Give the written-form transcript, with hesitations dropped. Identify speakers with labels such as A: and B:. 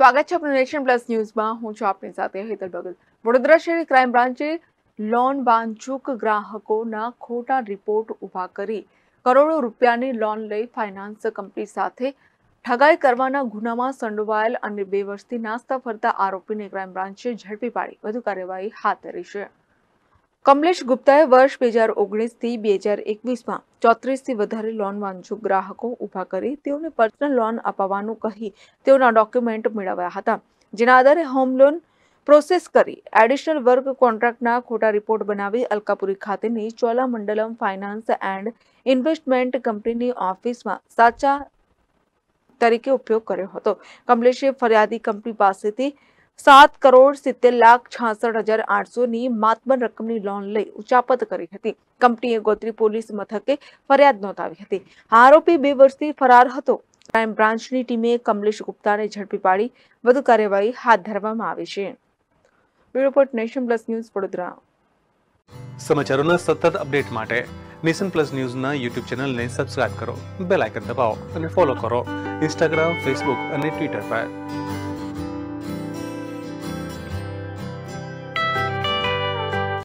A: સ્વાગત છે આપનું નેશન પ્લસ ન્યૂઝમાં। હું છું આપની સાથે હેતલ ભગત। વડોદરા શહેર ક્રાઇમ બ્રાન્ચે લોન વાંચુક ગ્રાહકોના ખોટા રિપોર્ટ ઉભા કરી કરોડો રૂપિયાની લોન લઈ ફાઇનાન્સ કંપની સાથે ઠગાઈ કરવાના ગુનામાં સંડોવાયેલ અને 2 વર્ષથી નાસ્તા ફરતા આરોપીને ક્રાઇમ બ્રાન્ચે ઝડપી પાડી વધુ કાર્યવાહી હાથ ધરી છે। કમલેશ ગુપ્તાએ વર્ષ 2019 થી 2021માં 34થી વધારે લોન વાંચુક ગ્રાહકો ઉભા કરી તેઓને પર્સનલ લોન અપાવવાનું કહી તેઓના ડોક્યુમેન્ટ મેળવ્યા હતા, જેના આધારે હોમ લોન પ્રોસેસ કરી એડિશનલ વર્ક કોન્ટ્રાક્ટના ખોટા રિપોર્ટ બનાવી અલકાપુરી ખાતેની ચોલામંડલમ ફાઇનાન્સ એન્ડ ઇન્વેસ્ટમેન્ટ કંપનીની ઓફિસમાં સાચા તરીકે ઉપયોગ કર્યો હતો। કમલેશે ફરિયાદી કંપની પાસેથી 7,70,66,800ની માતબર રકમની લોન લઈ ઉચાપત કરી હતી। કંપનીએ ગોત્રી પોલીસ મથકે ફરિયાદ નોંધાવી હતી। આરોપી 2 વર્ષથી ફરાર હતો। ક્રાઇમ બ્રાન્ચની ટીમે કમલેશ ગુપ્તાને ઝડપી પાડી વધુ કાર્યવાહી હાથ ધરવામાં આવી છે। Bureau report nation plus news Vadodara.
B: સમાચારોના સતત અપડેટ માટે નેશન પ્લસ ન્યૂઝના યુટ્યુબ ચેનલને સબસ્ક્રાઇબ કરો, બેલ આઇકન દબાવો અને ફોલો કરો ઇન્સ્ટાગ્રામ, ફેસબુક અને ટ્વિટર પર।